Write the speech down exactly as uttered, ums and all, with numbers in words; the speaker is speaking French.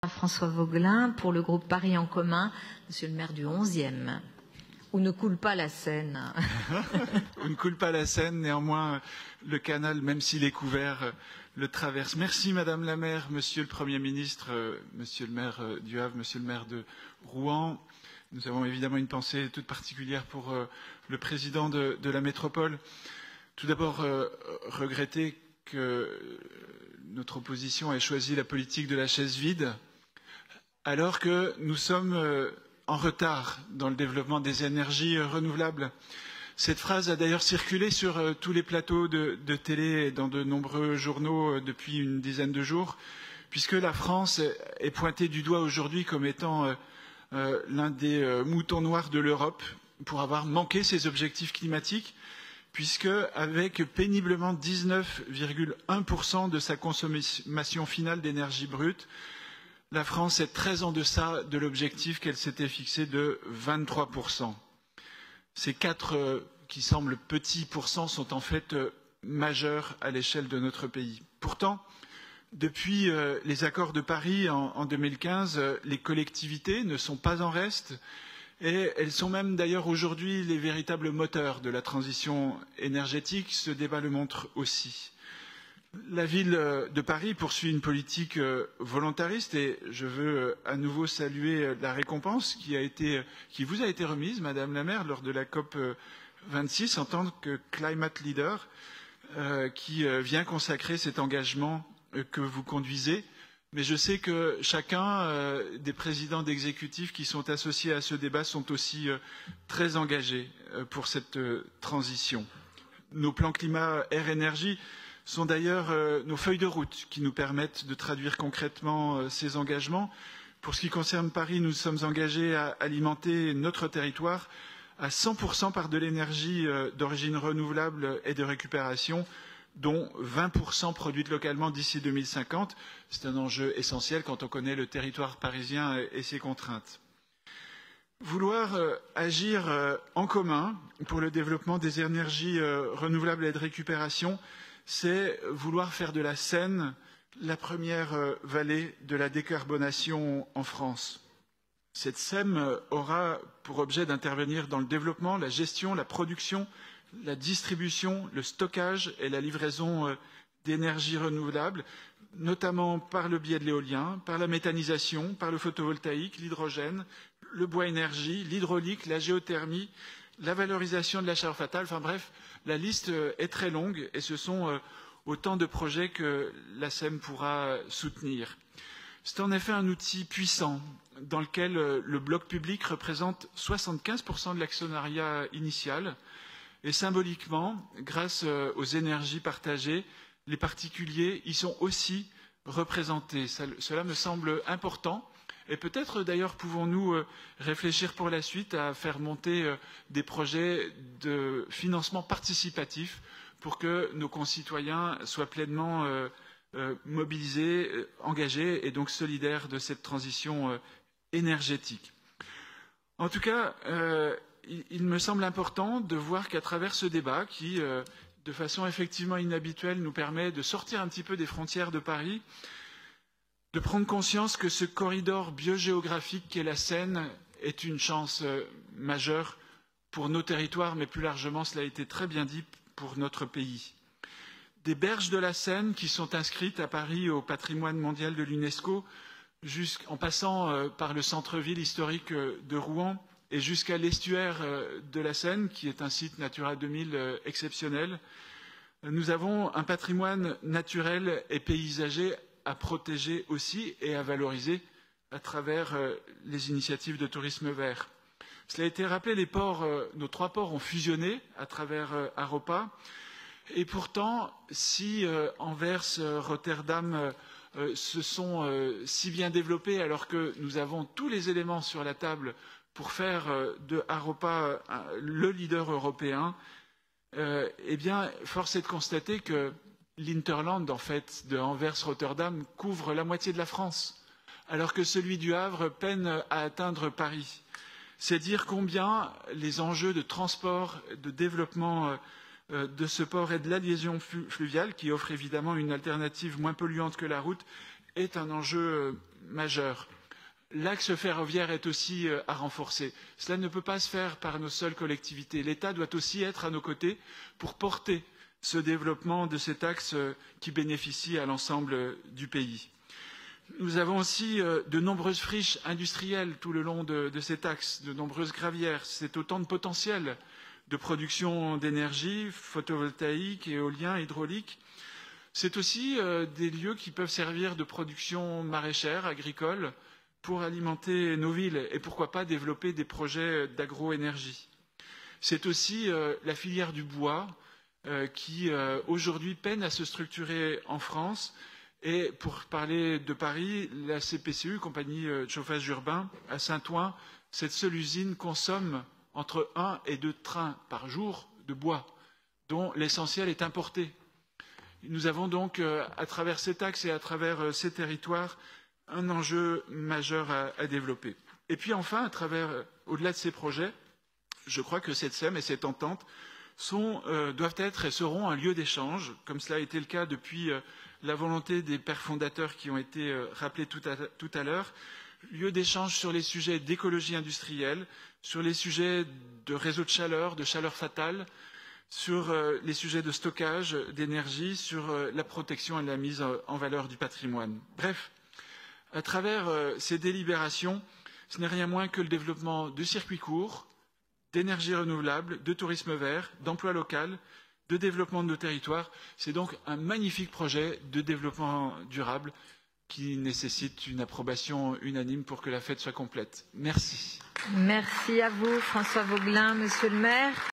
François Vaugelin, pour le groupe Paris en commun, monsieur le maire du onzième. Où ne coule pas la Seine. Où ne coule pas la Seine, néanmoins le canal, même s'il est couvert, le traverse. Merci Madame la maire, Monsieur le Premier ministre, euh, Monsieur le maire euh, du Havre, Monsieur le maire de Rouen. Nous avons évidemment une pensée toute particulière pour euh, le président de, de la métropole. Tout d'abord, euh, regretter que notre opposition ait choisi la politique de la chaise vide, alors que nous sommes euh, en retard dans le développement des énergies euh, renouvelables. Cette phrase a d'ailleurs circulé sur euh, tous les plateaux de, de télé et dans de nombreux journaux euh, depuis une dizaine de jours, puisque la France est pointée du doigt aujourd'hui comme étant euh, euh, l'un des euh, moutons noirs de l'Europe pour avoir manqué ses objectifs climatiques, puisque avec péniblement dix-neuf virgule un pour cent de sa consommation finale d'énergie brute, la France est très en deçà de l'objectif qu'elle s'était fixé de vingt-trois pour cent. Ces quatre euh, qui semblent petits pourcents sont en fait euh, majeurs à l'échelle de notre pays. Pourtant, depuis euh, les accords de Paris en, en deux mille quinze, euh, les collectivités ne sont pas en reste et elles sont même d'ailleurs aujourd'hui les véritables moteurs de la transition énergétique. Ce débat le montre aussi. La ville de Paris poursuit une politique volontariste et je veux à nouveau saluer la récompense qui, a été, qui vous a été remise, Madame la maire, lors de la COP vingt-six en tant que Climate Leader, euh, qui vient consacrer cet engagement que vous conduisez. Mais je sais que chacun euh, des présidents d'exécutifs qui sont associés à ce débat sont aussi euh, très engagés euh, pour cette euh, transition. Nos plans climat, air, énergie sont d'ailleurs euh, nos feuilles de route qui nous permettent de traduire concrètement euh, ces engagements. Pour ce qui concerne Paris, nous sommes engagés à alimenter notre territoire à cent pour cent par de l'énergie euh, d'origine renouvelable et de récupération, dont vingt pour cent produite localement d'ici deux mille cinquante. C'est un enjeu essentiel quand on connaît le territoire parisien et ses contraintes. Vouloir euh, agir euh, en commun pour le développement des énergies euh, renouvelables et de récupération, c'est vouloir faire de la Seine la première euh, vallée de la décarbonation en France. Cette S E M euh, aura pour objet d'intervenir dans le développement, la gestion, la production, la distribution, le stockage et la livraison euh, d'énergie renouvelable, notamment par le biais de l'éolien, par la méthanisation, par le photovoltaïque, l'hydrogène, le bois énergie, l'hydraulique, la géothermie, la valorisation de la chaleur fatale. Enfin bref, la liste est très longue et ce sont autant de projets que la S E M pourra soutenir. C'est en effet un outil puissant dans lequel le bloc public représente soixante-quinze pour cent de l'actionnariat initial et symboliquement, grâce aux énergies partagées, les particuliers y sont aussi représentés. Ça, cela me semble important. Et peut-être d'ailleurs pouvons-nous euh, réfléchir pour la suite à faire monter euh, des projets de financement participatif pour que nos concitoyens soient pleinement euh, euh, mobilisés, euh, engagés et donc solidaires de cette transition euh, énergétique. En tout cas, euh, il, il me semble important de voir qu'à travers ce débat qui, euh, de façon effectivement inhabituelle, nous permet de sortir un petit peu des frontières de Paris, de prendre conscience que ce corridor biogéographique qu'est la Seine est une chance euh, majeure pour nos territoires, mais plus largement, cela a été très bien dit, pour notre pays. Des berges de la Seine qui sont inscrites à Paris au patrimoine mondial de l'UNESCO, en passant euh, par le centre-ville historique euh, de Rouen et jusqu'à l'estuaire euh, de la Seine, qui est un site Natura deux mille euh, exceptionnel. Nous avons un patrimoine naturel et paysager à protéger aussi et à valoriser à travers euh, les initiatives de tourisme vert. Cela a été rappelé, les ports, euh, nos trois ports ont fusionné à travers euh, Aropa. Et pourtant, si euh, Anvers, euh, Rotterdam euh, euh, se sont euh, si bien développés alors que nous avons tous les éléments sur la table pour faire euh, de Aropa euh, le leader européen, euh, eh bien, force est de constater que l'Interland, en fait, de Anvers-Rotterdam couvre la moitié de la France, alors que celui du Havre peine à atteindre Paris. C'est dire combien les enjeux de transport, de développement euh, de ce port et de la liaison fluviale, qui offre évidemment une alternative moins polluante que la route, est un enjeu majeurs. L'axe ferroviaire est aussi à renforcer. Cela ne peut pas se faire par nos seules collectivités. L'État doit aussi être à nos côtés pour porter ce développement de cet axe qui bénéficie à l'ensemble du pays. Nous avons aussi de nombreuses friches industrielles tout le long de, de cet axe, de nombreuses gravières. C'est autant de potentiel de production d'énergie photovoltaïque, éolien, hydraulique. C'est aussi des lieux qui peuvent servir de production maraîchère, agricole, pour alimenter nos villes et pourquoi pas développer des projets d'agroénergie. C'est aussi euh, la filière du bois euh, qui euh, aujourd'hui peine à se structurer en France. Et pour parler de Paris, la C P C U, compagnie de chauffage urbain, à Saint-Ouen, cette seule usine consomme entre un et deux trains par jour de bois, dont l'essentiel est importé. Nous avons donc, euh, à travers cet axe et à travers euh, ces territoires, un enjeu majeur à, à développer. Et puis enfin, à travers, au-delà de ces projets, je crois que cette S E M et cette entente sont, euh, doivent être et seront un lieu d'échange, comme cela a été le cas depuis euh, la volonté des pères fondateurs qui ont été euh, rappelés tout à, tout à l'heure, lieu d'échange sur les sujets d'écologie industrielle, sur les sujets de réseau de chaleur, de chaleur fatale, sur euh, les sujets de stockage d'énergie, sur euh, la protection et la mise en valeur du patrimoine. Bref, à travers euh, ces délibérations, ce n'est rien moins que le développement de circuits courts, d'énergie renouvelable, de tourisme vert, d'emploi local, de développement de nos territoires. C'est donc un magnifique projet de développement durable qui nécessite une approbation unanime pour que la fête soit complète. Merci. Merci à vous, François Vaugelin, Monsieur le maire.